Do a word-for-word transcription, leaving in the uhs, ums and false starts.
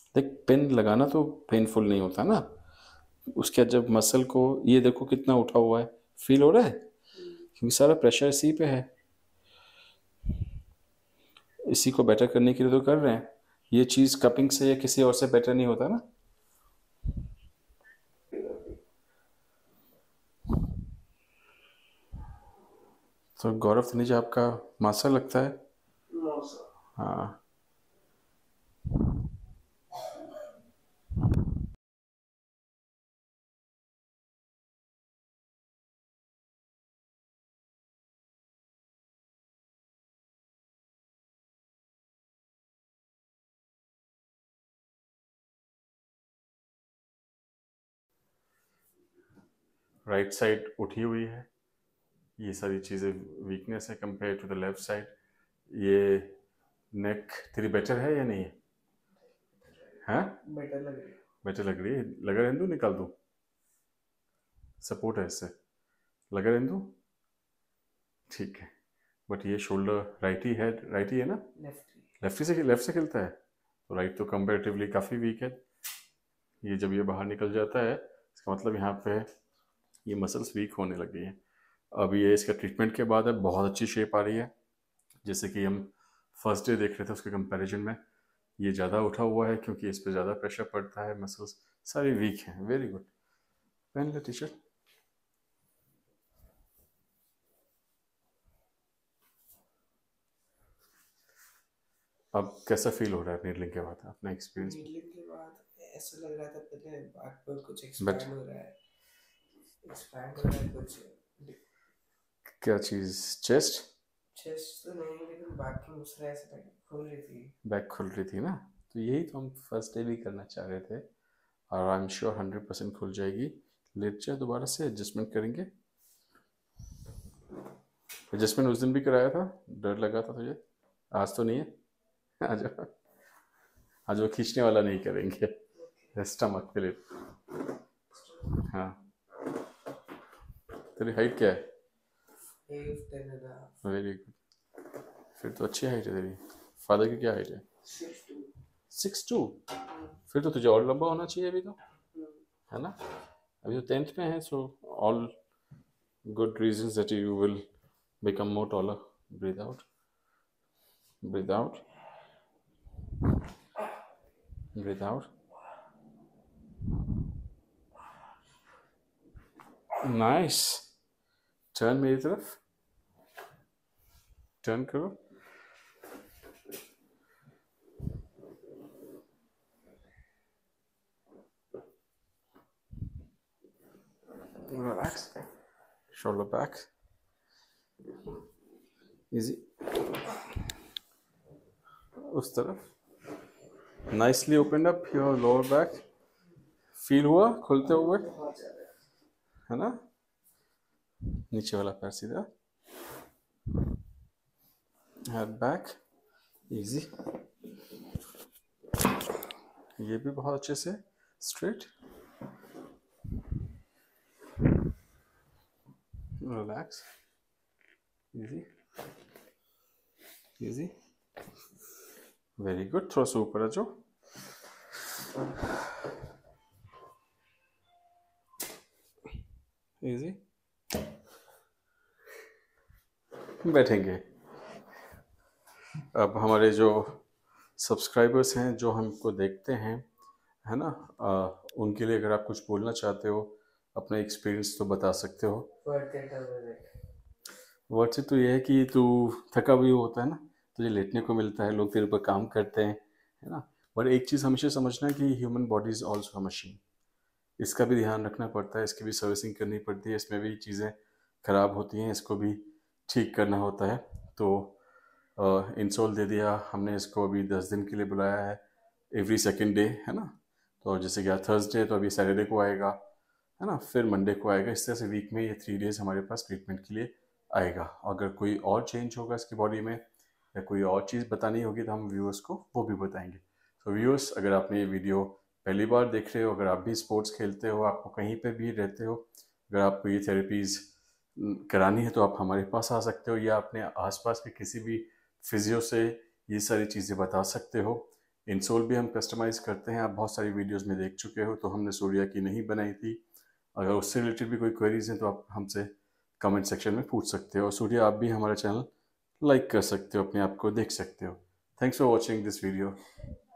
देख, पेन लगाना तो पेनफुल नहीं होता ना, उसके बाद जब मसल को, ये देखो कितना उठा हुआ है, फील हो रहा है, क्योंकि सारा प्रेशर इसी पे है। इसी को बेटर करने के लिए तो कर रहे हैं। ये चीज़ कपिंग से या किसी और से बेटर नहीं होता ना। तो गौरव तनेजा आपका मास्टर लगता है। हाँ। राइट साइड उठी हुई है, ये सारी चीज़ें वीकनेस है compare to the left side. ये नेक तेरी बेटर है या नहीं है? हाँ, बेटर लग रही है। बेटर लग रही है। लगा रहने दूँ, निकाल दूँ? सपोर्ट है इससे, लगा रहने दूँ? ठीक है। बट ये शोल्डर राइट ही है, राइट ही है ना? लेफ्ट। लेफ्ट से लेफ्ट से खेलता है, तो राइट तो कंपेरेटिवली काफ़ी वीक है। ये जब ये बाहर निकल जाता है, इसका मतलब यहाँ पे ये मसल्स वीक होने लग गई हैं। अब ये इसका ट्रीटमेंट के बाद अब बहुत अच्छी शेप आ रही है। जैसे कि हम फर्स्ट डे देख रहे थे उसके कंपैरिजन में, ये ज़्यादा उठा हुआ है क्योंकि इस पर ज़्यादा प्रेशर पड़ता है, मसल्स सारी वीक हैं। Very good. पहन ले टी शर्ट। अब कैसा फील हो रहा है नीडलिंग के बाद, अपना एक्सपीरियंस? नीडलिंग के बाद ऐसा लग रहा था पहले बैक पर कुछ बट एक्सपैंड हो रहा है, एक्सपैंड हो रहा है कुछ। क्या चीज़? चेस्ट? चेस्ट तो नहीं, लेकिन बैक की मुसरा ऐसा लग खुल रही थी। बैक खुल रही थी ना, तो यही तो हम फर्स्ट डे भी करना चाह रहे थे, और I am sure hundred percent खुल जाएगी। लेट जाए, दोबारा से एडजस्टमेंट करेंगे। एडजस्टमेंट उस दिन भी कराया था, डर लगा था तुझे, आज तो नहीं है? आज आज वो खींचने वाला नहीं करेंगे, स्टमक पे ले। हाँ। तेरी हाइट क्या है? Eight ten and half. Very good. फिर तो अच्छी हाइट है तेरी। फादर की क्या हाइट है? Six two. Six two? फिर तो तुझे और लंबा होना चाहिए अभी तो, है ना? अभी तो टेंथ में है, so all good reasons that you will become more taller. Breathe out. Breathe out. Breathe out. Nice. Turn मेरी तरफ, टर्न करो। Relax. Shoulder back. Easy. उस तरफ। Nicely opened up your lower back. Feel हुआ खुलते हुए, बहुत ज्यादा। है ना? नीचे वाला पैर सीधा, हेड बैक, इजी। ये भी बहुत अच्छे से straight. Relax. Easy easy. Very good. थोड़ा सा ऊपर आ जाओ। इजी। बैठेंगे। अब हमारे जो सब्सक्राइबर्स हैं जो हमको देखते हैं, है ना, आ, उनके लिए अगर आप कुछ बोलना चाहते हो, अपना एक्सपीरियंस तो बता सकते हो। वर्ड के टर्म में देख। वर्ड से तो ये है कि तू थका भी होता है ना, तुझे लेटने को मिलता है, लोग तेरे ऊपर काम करते हैं, है ना। पर एक चीज़ हमेशा समझना कि human body is also a machine. इसका भी ध्यान रखना पड़ता है, इसकी भी सर्विसिंग करनी पड़ती है, इसमें भी चीज़ें खराब होती हैं, इसको भी ठीक करना होता है। तो इंसोल दे दिया हमने इसको, अभी दस दिन के लिए बुलाया है, एवरी सेकेंड डे, है ना। तो जैसे कि आज थर्सडे, तो अभी सैटरडे को आएगा, है ना, फिर मंडे को आएगा। इस तरह से वीक में ये थ्री डेज हमारे पास ट्रीटमेंट के लिए आएगा। अगर कोई और चेंज होगा इसकी बॉडी में या कोई और चीज़ बतानी होगी तो हम व्यूअर्स को वो भी बताएंगे। तो व्यूअर्स, अगर आपने ये वीडियो पहली बार देख रहे हो, अगर आप भी स्पोर्ट्स खेलते हो, आपको कहीं पर भी रहते हो, अगर आपको ये थेरेपीज़ करानी है तो आप हमारे पास आ सकते हो, या अपने आसपास के किसी भी फिजियो से ये सारी चीज़ें बता सकते हो। इंसोल भी हम कस्टमाइज़ करते हैं, आप बहुत सारी वीडियोस में देख चुके हो, तो हमने सूर्या की नहीं बनाई थी। अगर उससे रिलेटेड भी कोई क्वेरीज हैं तो आप हमसे कमेंट सेक्शन में पूछ सकते हो, और सूर्या आप भी हमारा चैनल लाइक कर सकते हो, अपने आप को देख सकते हो। Thanks for watching this video.